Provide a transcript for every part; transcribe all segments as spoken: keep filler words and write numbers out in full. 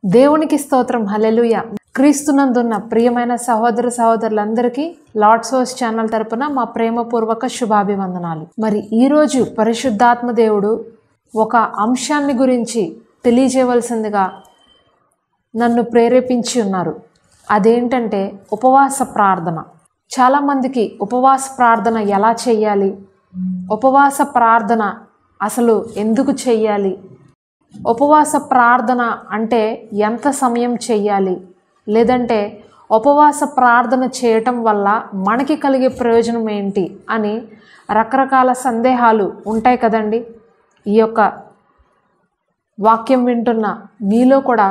దేవునికి స్తోత్రం. హల్లెలూయా. క్రీస్తునందున్న ప్రియమైన సహోదర సహోదరులందరికీ లార్డ్ సోర్స్ ఛానల్ తరపున మా ప్రేమపూర్వక శుభాభివందనాలు. మరి ఈరోజు పరిశుద్ధాత్మ దేవుడు ఒక అంశాన్ని గురించి తెలియజేయవలసిందిగా నన్ను ప్రేరేపించి ఉన్నారు. అదేంటంటే ఉపవాస ప్రార్థన. చాలామందికి ఉపవాస ప్రార్థన ఎలా చేయాలి, ఉపవాస ప్రార్థన అసలు ఎందుకు చెయ్యాలి, ఉపవాస ప్రార్థన అంటే ఎంత సమయం చెయ్యాలి, లేదంటే ఉపవాస ప్రార్థన చేయటం వల్ల మనకి కలిగే ప్రయోజనం ఏంటి అని రకరకాల సందేహాలు ఉంటాయి కదండి. ఈ యొక్క వాక్యం వింటున్న మీలో కూడా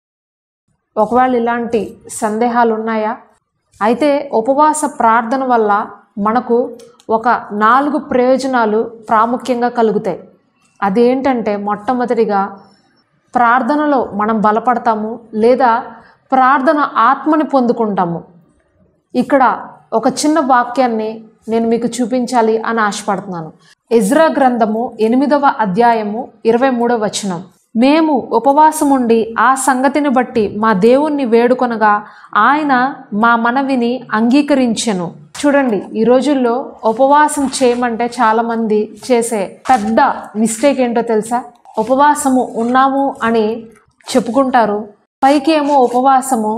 ఒకవేళ ఇలాంటి సందేహాలు ఉన్నాయా? అయితే ఉపవాస ప్రార్థన వల్ల మనకు ఒక నాలుగు ప్రయోజనాలు ప్రాముఖ్యంగా కలుగుతాయి. అదేంటంటే మొట్టమొదటిగా ప్రార్థనలో మనం బలపడతాము, లేదా ప్రార్థన ఆత్మని పొందుకుంటాము. ఇక్కడ ఒక చిన్న వాక్యాన్ని నేను మీకు చూపించాలి అని ఆశపడుతున్నాను. ఎజ్రా గ్రంథము ఎనిమిదవ అధ్యాయము ఇరవై మూడవ వచనం. మేము ఉపవాసముండి ఆ సంగతిని బట్టి మా దేవుణ్ణి వేడుకొనగా ఆయన మా మనవిని అంగీకరించెను. చూడండి, ఈ రోజుల్లో ఉపవాసం చేయమంటే చాలామంది చేసే పెద్ద మిస్టేక్ ఏంటో తెలుసా? ఉపవాసము ఉన్నాము అని చెప్పుకుంటారు, పైకి ఏమో ఉపవాసము,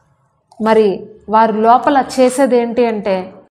మరి వారి లోపల చేసేది ఏంటి అంటే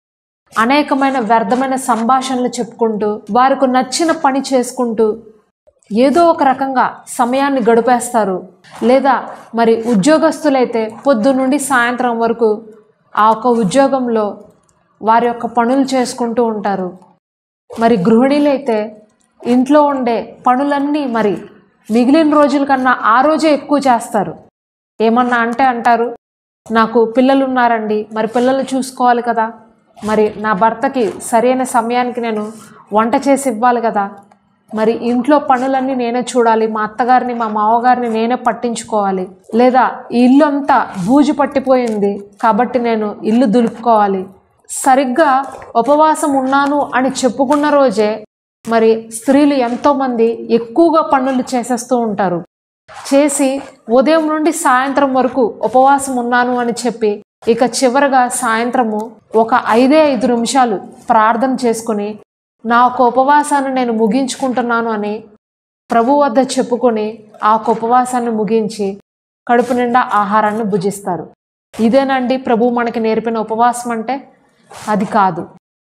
అనేకమైన వ్యర్థమైన సంభాషణలు చెప్పుకుంటూ వారికి నచ్చిన పని చేసుకుంటూ ఏదో ఒక రకంగా సమయాన్ని గడిపేస్తారు. లేదా మరి ఉద్యోగస్తులైతే పొద్దు నుండి సాయంత్రం వరకు ఆ ఒక ఉద్యోగంలో వారి యొక్క పనులు చేసుకుంటూ ఉంటారు. మరి గృహిణీలైతే ఇంట్లో ఉండే పనులన్నీ మరి మిగిలిన రోజుల కన్నా ఆ రోజే ఎక్కువ చేస్తారు. ఏమన్నా అంటే అంటారు, నాకు పిల్లలు ఉన్నారండి, మరి పిల్లలు చూసుకోవాలి కదా, మరి నా భర్తకి సరైన సమయానికి నేను వంట చేసి ఇవ్వాలి కదా, మరి ఇంట్లో పనులన్నీ నేనే చూడాలి, మా అత్తగారిని మా మామగారిని నేనే పట్టించుకోవాలి, లేదా ఈ ఇల్లు అంతా బూజు పట్టిపోయింది కాబట్టి నేను ఇల్లు దులుపుకోవాలి. సరిగ్గా ఉపవాసం ఉన్నాను అని చెప్పుకున్న రోజే మరి స్త్రీలు ఎంతోమంది ఎక్కువగా పనులు చేసేస్తూ ఉంటారు. చేసి ఉదయం నుండి సాయంత్రం వరకు ఉపవాసం ఉన్నాను అని చెప్పి ఇక చివరగా సాయంత్రము ఒక ఐదే ఐదు నిమిషాలు ప్రార్థన చేసుకుని నా ఒక ఉపవాసాన్ని నేను ముగించుకుంటున్నాను అని ప్రభు వద్ద చెప్పుకొని ఆ ఒక ఉపవాసాన్ని ముగించి కడుపు నిండా ఆహారాన్ని భుజిస్తారు. ఇదేనండి ప్రభు మనకి నేర్పిన ఉపవాసం అంటే? అది కాదు.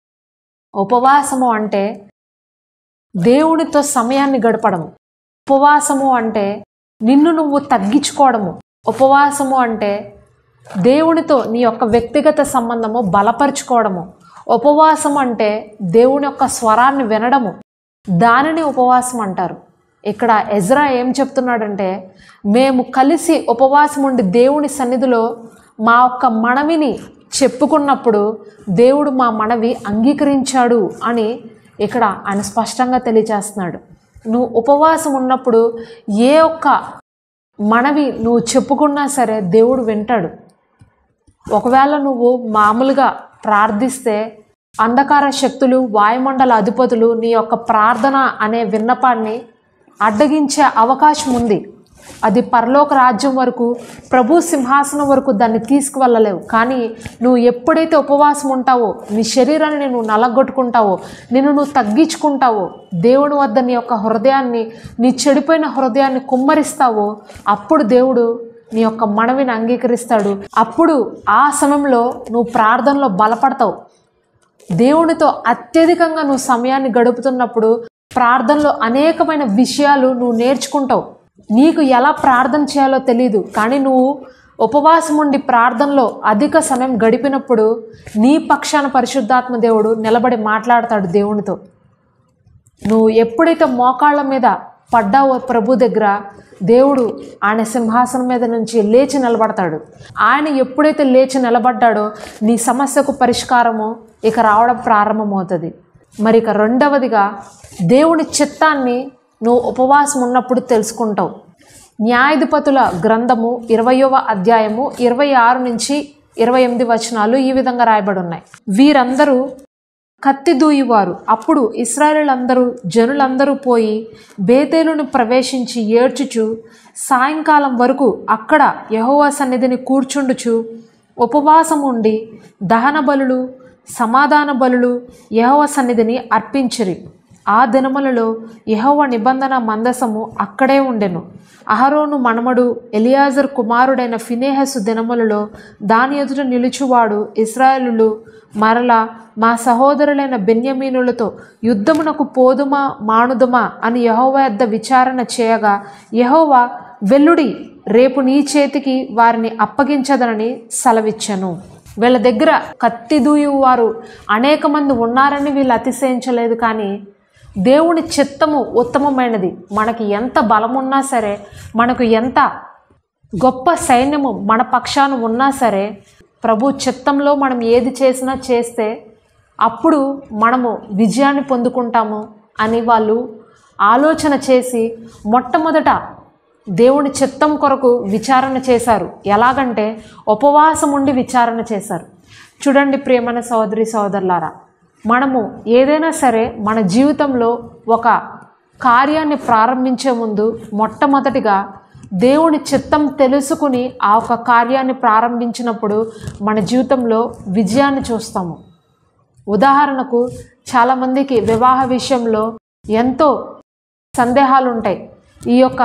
ఉపవాసము అంటే దేవునితో సమయాన్ని గడపడము. ఉపవాసము అంటే నిన్ను నువ్వు తగ్గించుకోవడము. ఉపవాసము అంటే దేవునితో నీ యొక్క వ్యక్తిగత సంబంధము బలపరుచుకోవడము. ఉపవాసం అంటే దేవుని యొక్క స్వరాన్ని వినడము. దానిని ఉపవాసం అంటారు. ఇక్కడ ఎజ్రా ఏం చెప్తున్నాడంటే, మేము కలిసి ఉపవాసం ఉండి దేవుని సన్నిధిలో మా యొక్క మనవిని చెప్పుకున్నప్పుడు దేవుడు మా మనవి అంగీకరించాడు అని ఇక్కడ ఆయన స్పష్టంగా తెలియజేస్తున్నాడు. నువ్వు ఉపవాసం ఉన్నప్పుడు ఏ ఒక్క మనవి నువ్వు చెప్పుకున్నా సరే దేవుడు వింటాడు. ఒకవేళ నువ్వు మామూలుగా ప్రార్థిస్తే అంధకార శక్తులు, వాయుమండల అధిపతులు నీ యొక్క ప్రార్థన అనే విన్నపాన్ని అడ్డగించే అవకాశం ఉంది. అది పరలోక రాజ్యం వరకు, ప్రభు సింహాసనం వరకు దాన్ని తీసుకువెళ్ళలేవు. కానీ నువ్వు ఎప్పుడైతే ఉపవాసం ఉంటావో, నీ శరీరాన్ని నువ్వు నలగొట్టుకుంటావో, నిన్ను నువ్వు తగ్గించుకుంటావో, దేవుని వద్ద నీ యొక్క హృదయాన్ని, నీ చెడిపోయిన హృదయాన్ని కుమ్మరిస్తావో, అప్పుడు దేవుడు నీ యొక్క మనవిని అంగీకరిస్తాడు. అప్పుడు ఆ సమయంలో నువ్వు ప్రార్థనలో బలపడతావు. దేవునితో అత్యధికంగా నువ్వు సమయాన్ని గడుపుతున్నప్పుడు ప్రార్థనలో అనేకమైన విషయాలు నువ్వు నేర్చుకుంటావు. నీకు ఎలా ప్రార్థన చేయాలో తెలీదు, కానీ నువ్వు ఉపవాసం ఉండి ప్రార్థనలో అధిక సమయం గడిపినప్పుడు నీ పక్షాన పరిశుద్ధాత్మ దేవుడు నిలబడి మాట్లాడతాడు దేవునితో. నువ్వు ఎప్పుడైతే మోకాళ్ళ మీద పడ్డావో ప్రభు దగ్గర, దేవుడు ఆయన సింహాసనం మీద నుంచి లేచి నిలబడతాడు. ఆయన ఎప్పుడైతే లేచి నిలబడ్డాడో నీ సమస్యకు పరిష్కారము ఇక రావడం ప్రారంభమవుతుంది. మరి ఇక రెండవదిగా దేవుని చిత్తాన్ని నువ్వు ఉపవాసం ఉన్నప్పుడు తెలుసుకుంటావు. న్యాయాధిపతుల గ్రంథము ఇరవయవ అధ్యాయము ఇరవై ఆరు నుంచి ఇరవై ఎనిమిది వచనాలు ఈ విధంగా రాయబడి ఉన్నాయి. వీరందరూ కత్తి దూయివారు. అప్పుడు ఇశ్రాయేలీయులందరూ జనులందరూ పోయి బేతేలును ప్రవేశించి ఏడ్చుచు సాయంకాలం వరకు అక్కడ యెహోవా సన్నిధిని కూర్చుండుచు ఉపవాసం ఉండి దహన బలులు సమాధాన బలులు యెహోవా సన్నిధిని అర్పించిరి. ఆ దినములలో యెహోవా నిబంధన మందసము అక్కడే ఉండెను. అహరోను మనమడు ఎలియాజరు కుమారుడైన ఫినెహసు దినములలో దాని ఎదుట నిలుచువాడు ఇశ్రాయేలులు మరలా మా సహోదరులైన బెన్యమీనులతో యుద్ధమునకు పోదుమా మానుదుమా అని యెహోవా యొద్ద విచారణ చేయగా యెహోవా వెల్లుడి రేపు నీ చేతికి వారిని అప్పగించదనని సెలవిచ్చెను. వీళ్ళ దగ్గర కత్తి దూయు వారు అనేక మంది ఉన్నారని వీళ్ళు అతిశయించలేదు. కానీ దేవుని చిత్తము ఉత్తమమైనది. మనకి ఎంత బలమున్నా సరే, మనకు ఎంత గొప్ప సైన్యము మన పక్షాన ఉన్నా సరే, ప్రభు చిత్తంలో మనం ఏది చేసినా చేస్తే అప్పుడు మనము విజయాన్ని పొందుకుంటాము అని వాళ్ళు ఆలోచన చేసి మొట్టమొదట దేవుని చిత్తం కొరకు విచారణ చేశారు. ఎలాగంటే ఉపవాసం ఉండి విచారణ చేశారు. చూడండి ప్రియమైన సహోదరి సహోదరులారా, మనము ఏదైనా సరే మన జీవితంలో ఒక కార్యాన్ని ప్రారంభించే ముందు మొట్టమొదటిగా దేవుని చిత్తం తెలుసుకుని ఆ ఒక కార్యాన్ని ప్రారంభించినప్పుడు మన జీవితంలో విజయాన్ని చూస్తాము. ఉదాహరణకు చాలామందికి వివాహ విషయంలో ఎంతో సందేహాలు ఉంటాయి. ఈ యొక్క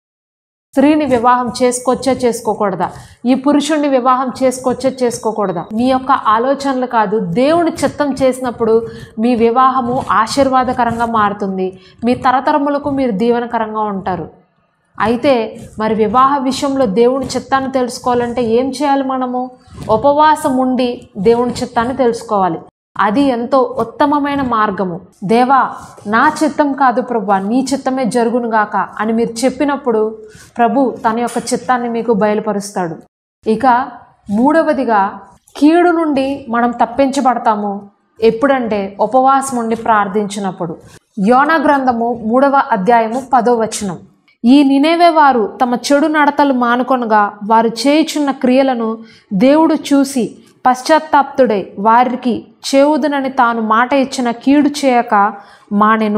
స్త్రీని వివాహం చేసుకోవచ్చా చేసుకోకూడదా, ఈ పురుషుణ్ణి వివాహం చేసుకోవచ్చా చేసుకోకూడదా, మీ యొక్క ఆలోచనలు కాదు, దేవుని చిత్తం చేసినప్పుడు మీ వివాహము ఆశీర్వాదకరంగా మారుతుంది. మీ తరతరములకు మీరు దీవెనకరంగా ఉంటారు. అయితే మరి వివాహ విషయంలో దేవుని చిత్తాన్ని తెలుసుకోవాలంటే ఏం చేయాలి? మనము ఉపవాసం ఉండి దేవుని చిత్తాన్ని తెలుసుకోవాలి. అది ఎంతో ఉత్తమమైన మార్గము. దేవా, నా చిత్తం కాదు ప్రభువా, నీ చిత్తమే జరుగునుగాక అని మీరు చెప్పినప్పుడు ప్రభు తన యొక్క చిత్తాన్ని మీకు బయలుపరుస్తాడు. ఇక మూడవదిగా కీడు నుండి మనం తప్పించబడతాము ఎప్పుడంటే ఉపవాసం ఉండి ప్రార్థించినప్పుడు. యోనా గ్రంథము మూడవ అధ్యాయము పదో వచనం. ఈ నినేవే వారు తమ చెడు నడతలు మానుకొనగా వారు చేయుచున్న క్రియలను దేవుడు చూసి పశ్చాత్తాప్తుడై వారికి చేవుదునని తాను మాట ఇచ్చిన కీడు చేయక మానెను.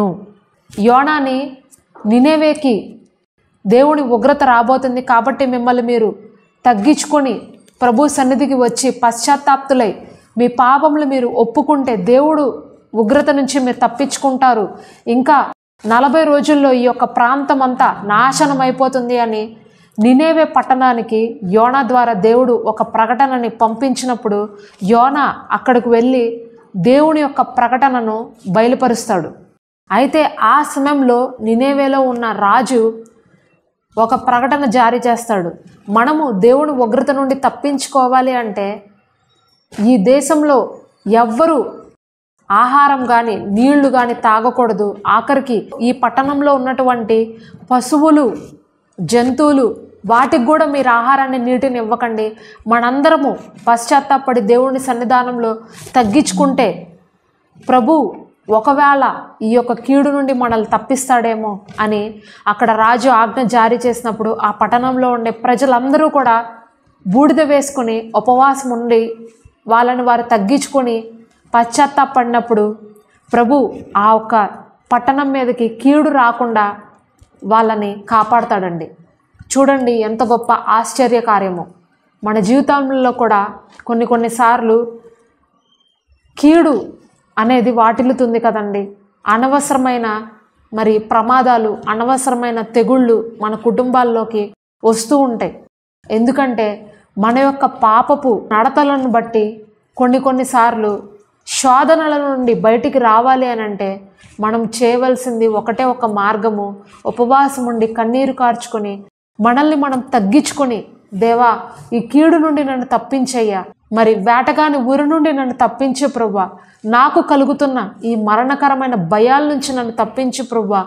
యోనాని నినేవేకి దేవుని ఉగ్రత రాబోతుంది కాబట్టి మిమ్మల్ని మీరు తగ్గించుకొని ప్రభు సన్నిధికి వచ్చి పశ్చాత్తాప్తులై మీ పాపములు మీరు ఒప్పుకుంటే దేవుడు ఉగ్రత నుంచి మీరు తప్పించుకుంటారు. ఇంకా నలభై రోజుల్లో ఈ యొక్క ప్రాంతం అంతా నాశనం అయిపోతుంది అని నినేవే పట్టణానికి యోనా ద్వారా దేవుడు ఒక ప్రకటనని పంపించినప్పుడు యోనా అక్కడికి వెళ్ళి దేవుని యొక్క ప్రకటనను బయలుపరుస్తాడు. అయితే ఆ సమయంలో నినేవేలో ఉన్న రాజు ఒక ప్రకటన జారీ చేస్తాడు. మనము దేవుని ఉగ్రత నుండి తప్పించుకోవాలి అంటే ఈ దేశంలో ఎవ్వరూ ఆహారం కానీ నీళ్లు కానీ తాగకూడదు. ఆఖరికి ఈ పట్టణంలో ఉన్నటువంటి పశువులు జంతువులు వాటికి కూడా మీరు ఆహారాన్ని నీటిని ఇవ్వకండి. మనందరము పశ్చాత్తాపడి దేవుని సన్నిధానంలో తగ్గించుకుంటే ప్రభు ఒకవేళ ఈ యొక్క కీడు నుండి మనల్ని తప్పిస్తాడేమో అని అక్కడ రాజు ఆజ్ఞ జారీ చేసినప్పుడు ఆ పట్టణంలో ఉండే ప్రజలందరూ కూడా బూడిద వేసుకొని ఉపవాసం ఉండి వాళ్ళని వారు తగ్గించుకొని పశ్చాత్తాపడినప్పుడు ప్రభు ఆ ఒక్క పట్టణం మీదకి కీడు రాకుండా వాళ్ళని కాపాడతాడండి. చూడండి ఎంత గొప్ప ఆశ్చర్య కార్యము. మన జీవితంలో కూడా కొన్ని కొన్నిసార్లు కీడు అనేది వాటిల్లుతుంది కదండి. అనవసరమైన మరి ప్రమాదాలు, అనవసరమైన తెగుళ్ళు మన కుటుంబాల్లోకి వస్తూ ఉంటాయి. ఎందుకంటే మన యొక్క పాపపు నడతలను బట్టి కొన్ని కొన్నిసార్లు శోధనల నుండి బయటికి రావాలి అని అంటే మనం చేయవలసింది ఒకటే ఒక మార్గము, ఉపవాసం ఉండి కన్నీరు కార్చుకొని మనల్ని మనం తగ్గించుకొని దేవా ఈ కీడు నుండి నన్ను తప్పించయ్యా, మరి వేటగాని ఊరి నుండి నన్ను తప్పించు ప్రభువా, నాకు కలుగుతున్న ఈ మరణకరమైన భయాల నుంచి నన్ను తప్పించు ప్రభువా,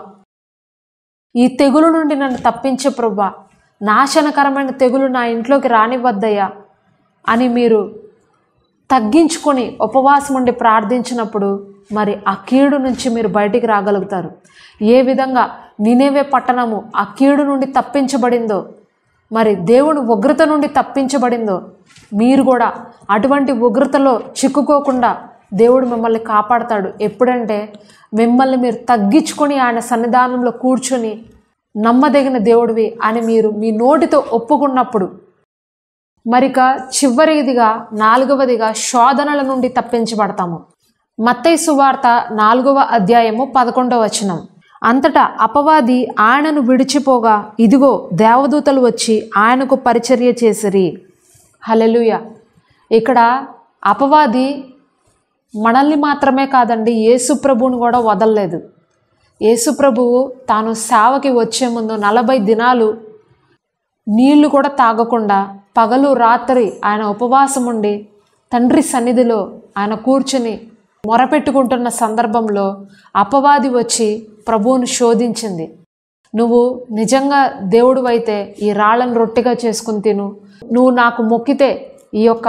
ఈ తెగులు నుండి నన్ను తప్పించు ప్రభువా, నాశనకరమైన తెగులు నా ఇంట్లోకి రానివద్దయ్యా అని మీరు తగ్గించుకొని ఉపవాసం ఉండి ప్రార్థించినప్పుడు మరి ఆ కీడు నుంచి మీరు బయటికి రాగలుగుతారు. ఏ విధంగా నినేవే పట్టణము ఆ కీడు నుండి తప్పించబడిందో, మరి దేవుని ఉగ్రత నుండి తప్పించబడిందో, మీరు కూడా అటువంటి ఉగ్రతలో చిక్కుకోకుండా దేవుడు మిమ్మల్ని కాపాడతాడు. ఎప్పుడంటే మిమ్మల్ని మీరు తగ్గించుకొని ఆయన సన్నిధానంలో కూర్చొని నమ్మదగిన దేవుడివి అని మీరు మీ నోటితో ఒప్పుకున్నప్పుడు. మరిక చివరిదిగా నాలుగవదిగా శోధనల నుండి తప్పించబడతాము. మత్తయి సువార్త నాలుగవ అధ్యాయము పదకొండవ వచనం. అంతటా అపవాది ఆయనను విడిచిపోగా ఇదిగో దేవదూతలు వచ్చి ఆయనకు పరిచర్య చేసిరి. హల్లెలూయా. ఇక్కడ అపవాది మనల్ని మాత్రమే కాదండి, యేసు ప్రభువును కూడా వదలలేదు. యేసు ప్రభువు తాను సేవకి వచ్చే ముందు నలభై దినాలు నీళ్లు కూడా తాగకుండా పగలు రాత్రి ఆయన ఉపవాసం ఉండి తండ్రి సన్నిధిలో ఆయన కూర్చుని మొరపెట్టుకుంటున్న సందర్భంలో అపవాది వచ్చి ప్రభువును శోధించింది. నువ్వు నిజంగా దేవుడు అయితే ఈ రాళ్ళను రొట్టెగా చేసుకుని తిను, నువ్వు నాకు మొక్కితే ఈ యొక్క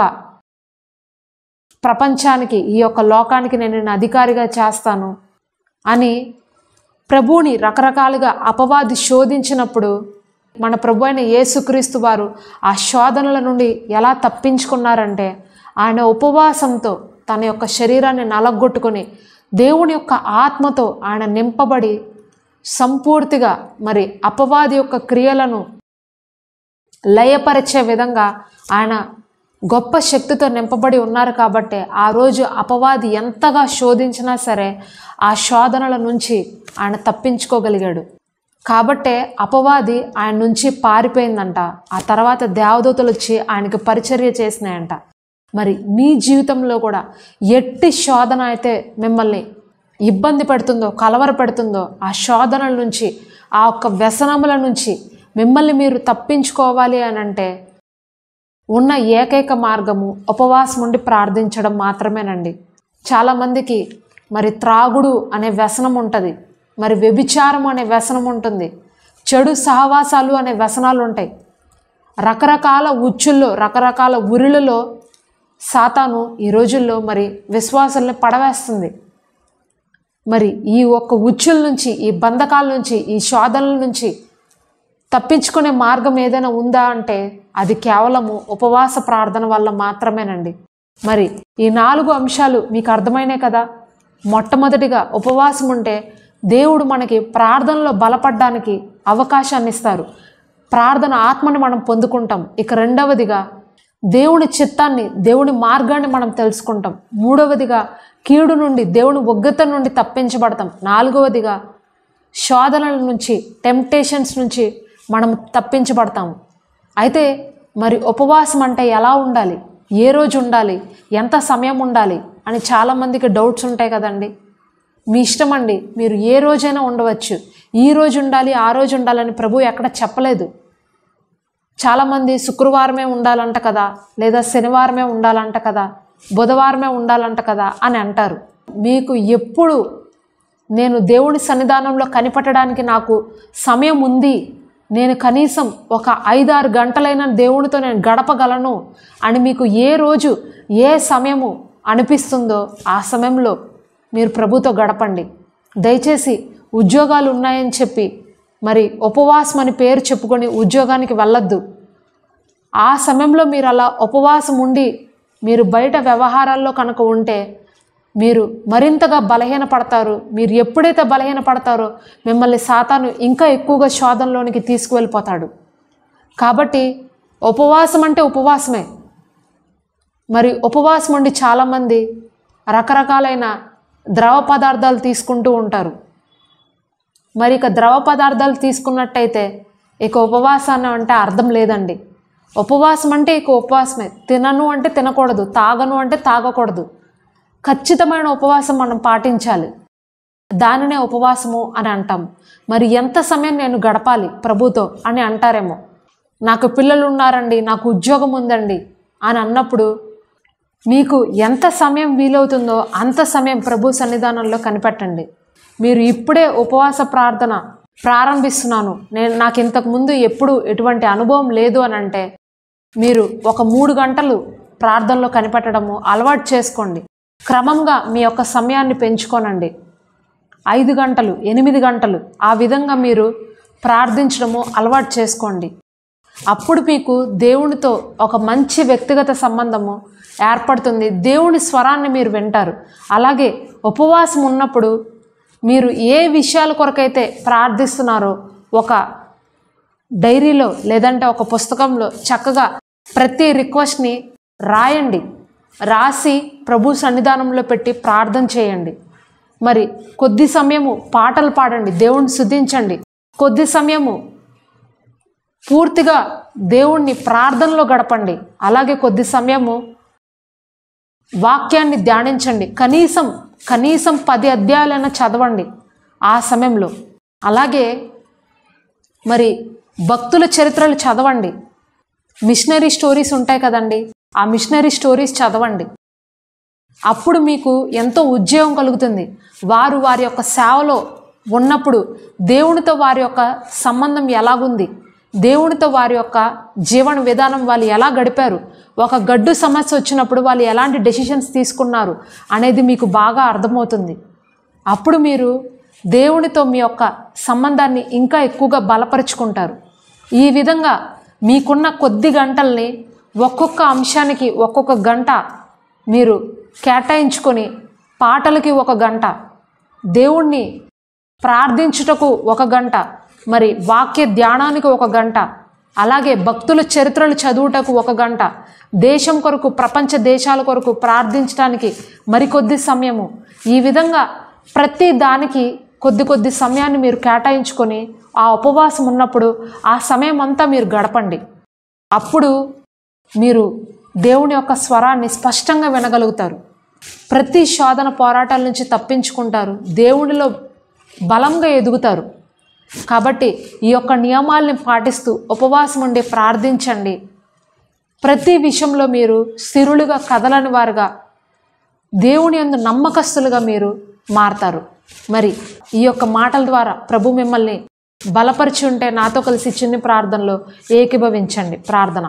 ప్రపంచానికి ఈ యొక్క లోకానికి నేను నిన్ను అధికారిగా చేస్తాను అని ప్రభువుని రకరకాలుగా అపవాది శోధించినప్పుడు మన ప్రభు అయిన యేసుక్రీస్తు వారు ఆ శోధనల నుండి ఎలా తప్పించుకున్నారంటే ఆయన ఉపవాసంతో తన యొక్క శరీరాన్ని నలగొట్టుకొని దేవుని యొక్క ఆత్మతో ఆయన నింపబడి సంపూర్తిగా మరి అపవాది యొక్క క్రియలను లయపరిచే విధంగా ఆయన గొప్ప శక్తితో నింపబడి ఉన్నారు. కాబట్టి ఆ రోజు అపవాది ఎంతగా శోధించినా సరే ఆ శోధనల నుంచి ఆయన తప్పించుకోగలిగాడు. కాబట్టే అపవాది ఆయన నుంచి పారిపోయిందంట. ఆ తర్వాత దేవదూతలు వచ్చి ఆయనకి పరిచర్య చేసినాయంట. మరి మీ జీవితంలో కూడా ఎట్టి శోధన అయితే మిమ్మల్ని ఇబ్బంది పెడుతుందో కలవర పెడుతుందో ఆ శోధనల నుంచి ఆ ఒక్క వ్యసనముల నుంచి మిమ్మల్ని మీరు తప్పించుకోవాలి అని అంటే ఉన్న ఏకైక మార్గము ఉపవాసం ఉండి ప్రార్థించడం మాత్రమేనండి. చాలామందికి మరి త్రాగుడు అనే వ్యసనం ఉంటుంది, మరి వ్యభిచారం అనే వ్యసనం ఉంటుంది, చెడు సహవాసాలు అనే వ్యసనాలు ఉంటాయి. రకరకాల ఉచ్చుల్లో రకరకాల ఉరులలో సాతాను ఈ రోజుల్లో మరి విశ్వాసాలని పడవేస్తుంది. మరి ఈ ఒక్క ఉచ్చుల నుంచి ఈ బంధకాల నుంచి ఈ శోధనల నుంచి తప్పించుకునే మార్గం ఏదైనా ఉందా అంటే అది కేవలము ఉపవాస ప్రార్థన వల్ల మాత్రమేనండి. మరి ఈ నాలుగు అంశాలు మీకు అర్థమైనాయి కదా. మొట్టమొదటిగా ఉపవాసం ఉంటే దేవుడు మనకి ప్రార్థనలో బలపడడానికి అవకాశాన్ని ఇస్తారు, ప్రార్థన ఆత్మని మనం పొందుకుంటాం. ఇక రెండవదిగా దేవుని చిత్తాన్ని దేవుని మార్గాన్ని మనం తెలుసుకుంటాం. మూడవదిగా కీడు నుండి దేవుని ఉగ్రత నుండి తప్పించబడతాం. నాలుగవదిగా శోధనల నుంచి టెంప్టేషన్స్ నుంచి మనం తప్పించబడతాము. అయితే మరి ఉపవాసం అంటే ఎలా ఉండాలి, ఏ రోజు ఉండాలి, ఎంత సమయం ఉండాలి అని చాలామందికి డౌట్స్ ఉంటాయి కదండి. మీ ఇష్టం అండి, మీరు ఏ రోజైనా ఉండవచ్చు. ఈ రోజు ఉండాలి ఆ రోజు ఉండాలని ప్రభు ఎక్కడ చెప్పలేదు. చాలామంది శుక్రవారమే ఉండాలంట కదా, లేదా శనివారమే ఉండాలంట కదా, బుధవారమే ఉండాలంట కదా అని అంటారు. మీకు ఎప్పుడు నేను దేవుని సన్నిధానంలో కనిపెట్టడానికి నాకు సమయం ఉంది, నేను కనీసం ఒక ఐదారు గంటలైన దేవునితో నేను గడపగలను అని మీకు ఏ రోజు ఏ సమయము అనిపిస్తుందో ఆ సమయంలో మీరు ప్రభుతో గడపండి. దయచేసి ఉద్యోగాలు ఉన్నాయని చెప్పి మరి ఉపవాసం అని పేరు చెప్పుకొని ఉద్యోగానికి వెళ్ళొద్దు. ఆ సమయంలో మీరు అలా ఉపవాసం ఉండి మీరు బయట వ్యవహారాల్లో కనుక ఉంటే మీరు మరింతగా బలహీన పడతారు. మీరు ఎప్పుడైతే బలహీన పడతారో మిమ్మల్ని సాతాను ఇంకా ఎక్కువగా శోధనలోనికి తీసుకువెళ్ళిపోతాడు. కాబట్టి ఉపవాసం అంటే ఉపవాసమే. మరి ఉపవాసం ఉండి చాలామంది రకరకాలైన ద్రవ పదార్థాలు తీసుకుంటూ ఉంటారు. మరి ఇక ద్రవ పదార్థాలు తీసుకున్నట్టయితే ఇక ఉపవాసాన్ని అంటే అర్థం లేదండి. ఉపవాసం అంటే ఇక ఉపవాసమే. తినను అంటే తినకూడదు, తాగను అంటే తాగకూడదు. ఖచ్చితమైన ఉపవాసం మనం పాటించాలి. దానినే ఉపవాసము అని అంటాం. మరి ఎంత సమయం నేను గడపాలి ప్రభుతో అని అంటారేమో. నాకు పిల్లలు ఉన్నారండి, నాకు ఉద్యోగం ఉందండి అని అన్నప్పుడు మీకు ఎంత సమయం వీలవుతుందో అంత సమయం ప్రభు సన్నిధానంలో కనిపెట్టండి. మీరు ఇప్పుడే ఉపవాస ప్రార్థన ప్రారంభిస్తున్నాను, నేను నాకు ఇంతకుముందు ఎప్పుడు ఎటువంటి అనుభవం లేదు అని అంటే మీరు ఒక మూడు గంటలు ప్రార్థనలో కనిపెట్టడము అలవాటు చేసుకోండి. క్రమంగా మీ యొక్క సమయాన్ని పెంచుకోనండి. ఐదు గంటలు ఎనిమిది గంటలు ఆ విధంగా మీరు ప్రార్థించడము అలవాటు చేసుకోండి. అప్పుడు మీకు దేవునితో ఒక మంచి వ్యక్తిగత సంబంధము ఏర్పడుతుంది. దేవుని స్వరాన్ని మీరు వింటారు. అలాగే ఉపవాసం ఉన్నప్పుడు మీరు ఏ విషయాల కొరకైతే ప్రార్థిస్తున్నారో ఒక డైరీలో లేదంటే ఒక పుస్తకంలో చక్కగా ప్రతి రిక్వెస్ట్ని రాయండి. రాసి ప్రభు సన్నిధానంలో పెట్టి ప్రార్థన చేయండి. మరి కొద్ది సమయము పాటలు పాడండి, దేవుణ్ణి స్తుతించండి. కొద్ది సమయము పూర్తిగా దేవుణ్ణి ప్రార్థనలో గడపండి. అలాగే కొద్ది సమయము వాక్యాన్ని ధ్యానించండి. కనీసం కనీసం పది అధ్యాయాలైనా చదవండి ఆ సమయంలో. అలాగే మరి భక్తుల చరిత్రలు చదవండి. మిషనరీ స్టోరీస్ ఉంటాయి కదండి, ఆ మిషనరీ స్టోరీస్ చదవండి. అప్పుడు మీకు ఎంతో ఉద్యోగం కలుగుతుంది. వారు వారి యొక్క సేవలో ఉన్నప్పుడు దేవునితో వారి యొక్క సంబంధం ఎలాగుంది, దేవునితో వారి యొక్క జీవన విధానం వాళ్ళు ఎలా గడిపారు, ఒక గడ్డు సమస్య వచ్చినప్పుడు వాళ్ళు ఎలాంటి డెసిషన్స్ తీసుకున్నారు అనేది మీకు బాగా అర్థమవుతుంది. అప్పుడు మీరు దేవునితో మీ యొక్క సంబంధాన్ని ఇంకా ఎక్కువగా బలపరుచుకుంటారు. ఈ విధంగా మీకున్న కొద్ది గంటల్ని ఒక్కొక్క అంశానికి ఒక్కొక్క గంట మీరు కేటాయించుకొని, పాటలకి ఒక గంట, దేవుణ్ణి ప్రార్థించుటకు ఒక గంట, మరి వాక్య ధ్యానానికి ఒక గంట, అలాగే భక్తుల చరిత్రలు చదువుటకు ఒక గంట, దేశం కొరకు ప్రపంచ దేశాల కొరకు ప్రార్థించడానికి మరికొద్ది సమయము, ఈ విధంగా ప్రతి దానికి కొద్ది కొద్ది సమయాన్ని మీరు కేటాయించుకొని ఆ ఉపవాసం ఉన్నప్పుడు ఆ సమయం అంతా మీరు గడపండి. అప్పుడు మీరు దేవుని యొక్క స్వరాన్ని స్పష్టంగా వినగలుగుతారు. ప్రతి శోధన పోరాటాల నుంచి తప్పించుకుంటారు. దేవునిలో బలంగా ఎదుగుతారు. కాబట్టి ఈ యొక్క నియమాల్ని పాటిస్తూ ఉపవాసం ఉండి ప్రార్థించండి. ప్రతి విషయంలో మీరు స్థిరులుగా కదలని వారుగా, దేవుని యందు నమ్మకస్తులుగా మీరు మారతారు. మరి ఈ యొక్క మాటల ద్వారా ప్రభు మిమ్మల్ని బలపరిచి ఉంటే నాతో కలిసి చిన్ని ప్రార్థనలో ఏకీభవించండి. ప్రార్థన.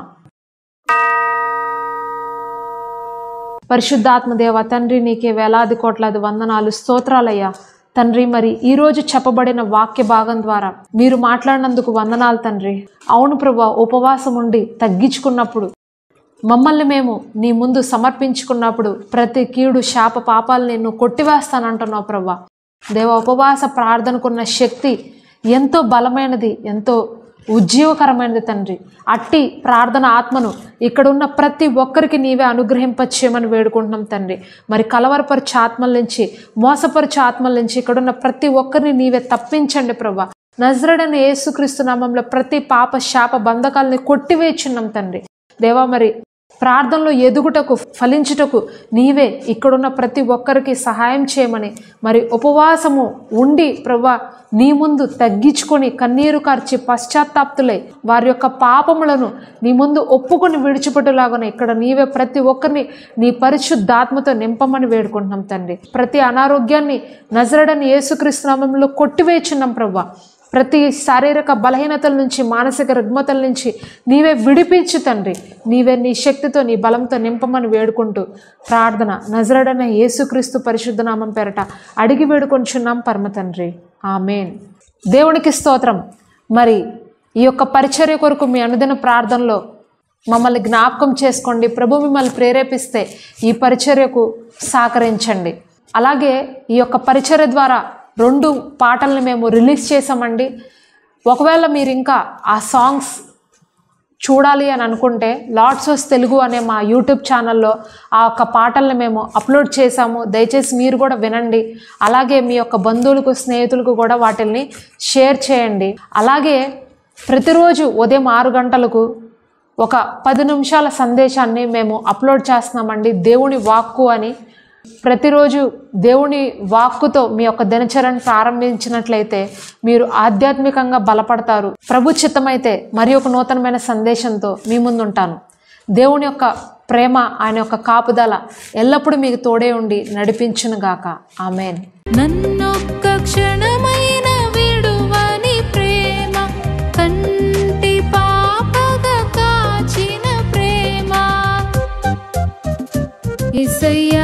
పరిశుద్ధాత్మ దేవ తండ్రి, నీకే వేలాది కోట్లాది వందనాలు, స్తోత్రాలయ్యా తండ్రి. మరి ఈరోజు చెప్పబడిన వాక్య భాగం ద్వారా మీరు మాట్లాడినందుకు వందనాలు తండ్రి. అవును ప్రభా, ఉపవాసం ఉండి తగ్గించుకున్నప్పుడు, మమ్మల్ని మేము నీ ముందు సమర్పించుకున్నప్పుడు ప్రతి కీడు శాప పాపాలు నేను కొట్టివేస్తానంటున్నావు ప్రభా. దేవ, ఉపవాస ప్రార్థనకున్న శక్తి ఎంతో బలమైనది, ఎంతో ఉజ్జీవకరమైనది తండ్రి. అట్టి ప్రార్థన ఆత్మను ఇక్కడున్న ప్రతి ఒక్కరికి నీవే అనుగ్రహింపచేయమని వేడుకుంటున్నాం తండ్రి. మరి కలవరపరిచే ఆత్మల నుంచి, మోసపరిచే ఆత్మల నుంచి ఇక్కడున్న ప్రతి ఒక్కరిని నీవే తప్పించండి ప్రభా. నజరేయుడైన యేసుక్రీస్తు నామములో ప్రతి పాప శాప బంధకాలని కొట్టివేచున్నాం తండ్రి. దేవా, మరి ప్రార్థనలో ఎదుగుటకు, ఫలించుటకు నీవే ఇక్కడున్న ప్రతి ఒక్కరికి సహాయం చేయమని, మరి ఉపవాసము ఉండి ప్రభా నీ ముందు తగ్గించుకొని కన్నీరు కార్చి పశ్చాత్తాప్తులై వారి యొక్క పాపములను నీ ముందు ఒప్పుకొని విడిచిపెట్టులాగానే ఇక్కడ నీవే ప్రతి ఒక్కరిని నీ పరిశుద్ధాత్మతో నింపమని వేడుకుంటున్నాం తండ్రి. ప్రతి అనారోగ్యాన్ని నజరేయుడైన యేసుక్రీస్తు నామములో కొట్టివేచున్నాం ప్రభా. ప్రతి శారీరక బలహీనతల నుంచి, మానసిక రుగ్మతల నుంచి నీవే విడిపించు తండ్రి. నీవే నీ శక్తితో, నీ బలంతో నింపమని వేడుకుంటూ ప్రార్థన నజరేయుడైన యేసుక్రీస్తు పరిశుద్ధ నామం పేరట అడిగి వేడుకొంచున్నాం పరమ తండ్రి. ఆమేన్. దేవునికి స్తోత్రం. మరి ఈ యొక్క పరిచర్య కొరకు మీ అనుదిన ప్రార్థనలో మమ్మల్ని జ్ఞాపకం చేసుకోండి. ప్రభు మిమ్మల్ని ప్రేరేపిస్తే ఈ పరిచర్యకు సహకరించండి. అలాగే ఈ యొక్క పరిచర్య ద్వారా రెండు పాటల్ని మేము రిలీజ్ చేసామండి. ఒకవేళ మీరు ఇంకా ఆ సాంగ్స్ చూడాలి అని అనుకుంటే లార్డ్స్ ఆఫ్ తెలుగు అనే మా యూట్యూబ్ ఛానల్లో ఆ యొక్క పాటల్ని మేము అప్లోడ్ చేశాము. దయచేసి మీరు కూడా వినండి. అలాగే మీ యొక్క బంధువులకు, స్నేహితులకు కూడా వాటిల్ని షేర్ చేయండి. అలాగే ప్రతిరోజు ఉదయం ఆరు గంటలకు ఒక పది నిమిషాల సందేశాన్ని మేము అప్లోడ్ చేస్తున్నామండి. దేవుని వాక్కు అని. ప్రతిరోజు దేవుని వాక్కుతో మీ యొక్క దినచర్యను ప్రారంభించినట్లయితే మీరు ఆధ్యాత్మికంగా బలపడతారు. ప్రభు చిత్తమైతే మరి ఒక నూతనమైన సందేశంతో మీ ముందు ఉంటాను. దేవుని యొక్క ప్రేమ, ఆయన యొక్క కాపుదల ఎల్లప్పుడూ మీకు తోడే ఉండి నడిపించునుగాక. ఆమేన్. నన్నొక్క క్షణమైన విడువని ప్రేమ, కంటి పాపగా కాచిన ప్రేమ, యేసయ్యా